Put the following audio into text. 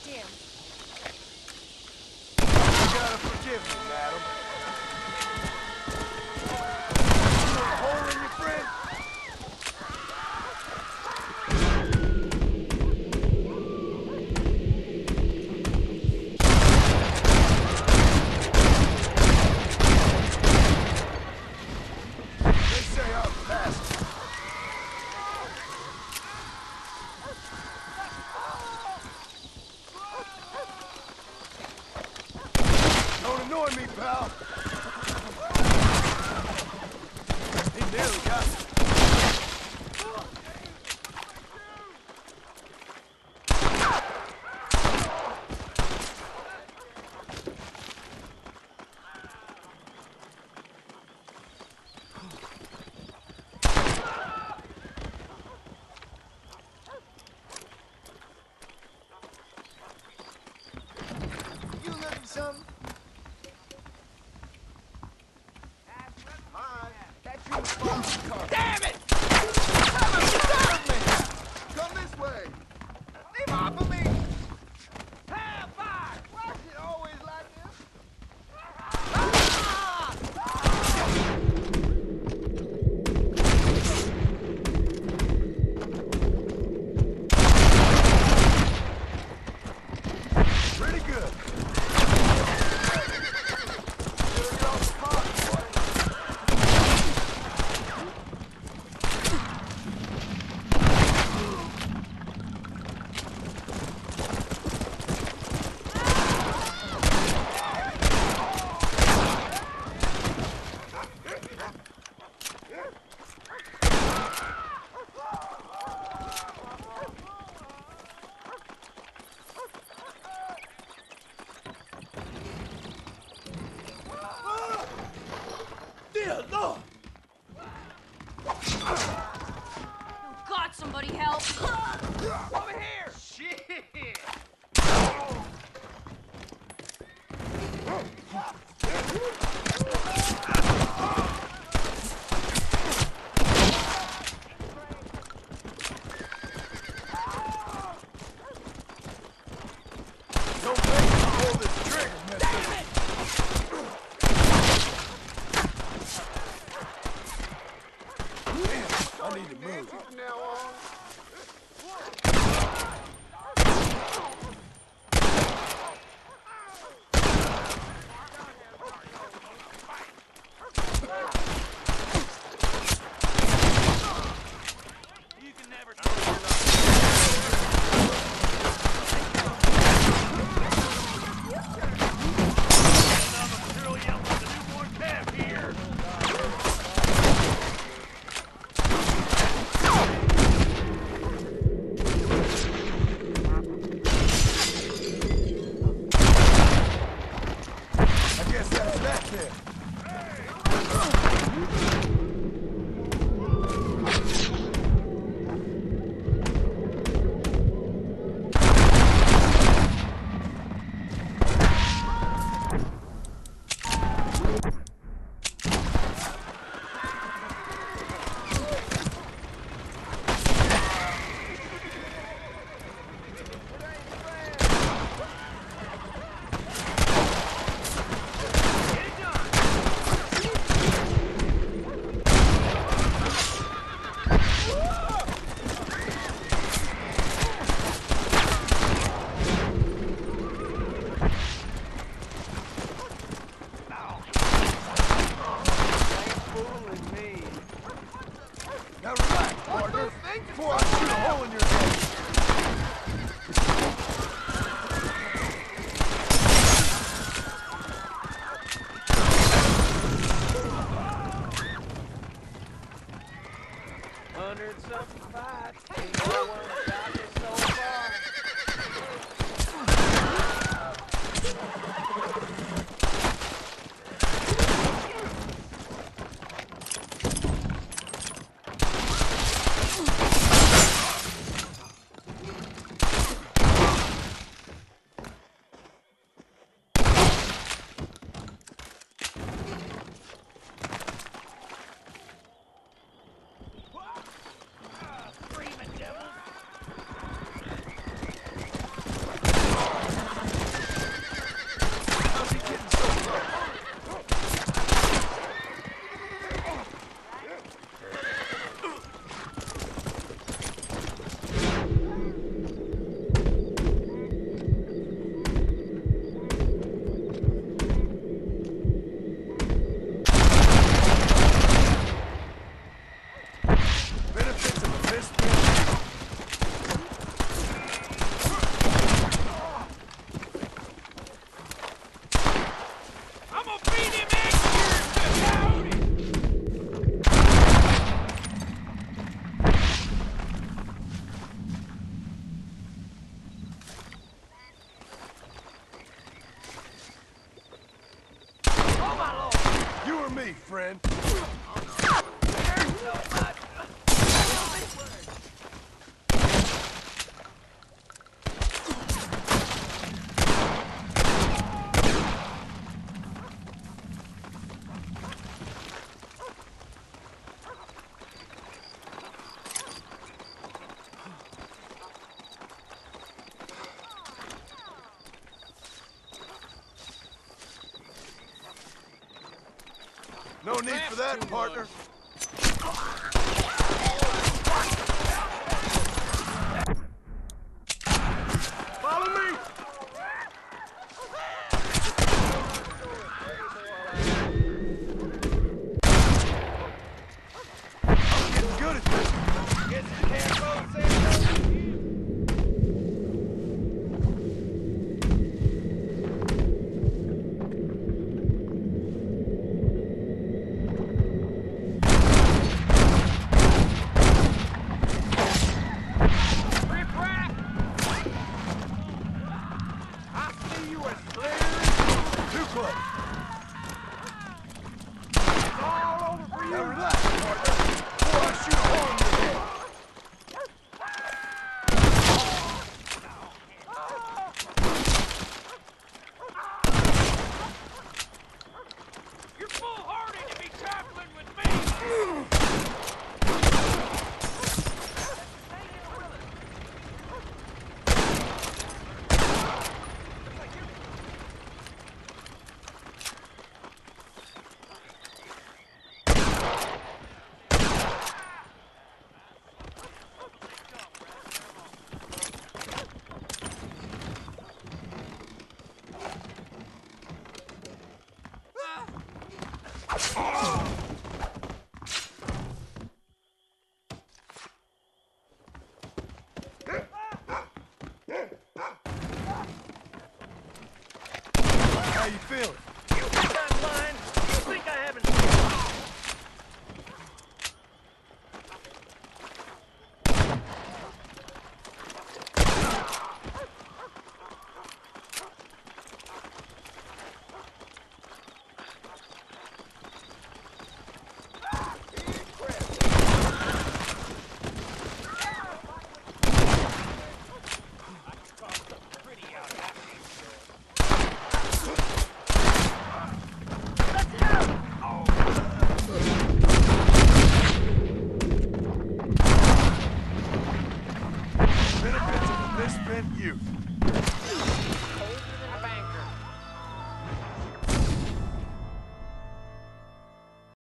him. You gotta forgive me, madam. You want a hole in your friend? They say I'm fast. Don't annoy me, pal. He nearly got me. You looking for something? Damn it! Come this way! Leave off of me! Hellfire! Why is it always like this? Pretty good. Get off the pot, boy. Dear Lord! God, somebody help! Over here! Shit! Don't make me pull this trigger, mister. Damn, I need to move. From now on. You can never material yell for the newborn calf here. I guess that's that then. Now relax, partner. Before I shoot a hole in your head. Hundred something fights. Ain't no one shot me so far. Screaming devils. friend. No need for that, partner. Follow me! I'm getting good at this. Guess you can't both say no. I see you as clear as Too close. it's all over for Now you. relax, partner. Before I shoot a hole in your head. You're foolhardy to be traveling with me. How you feeling? You think I'm lying? You think I haven't... Benefits of a misspent youth.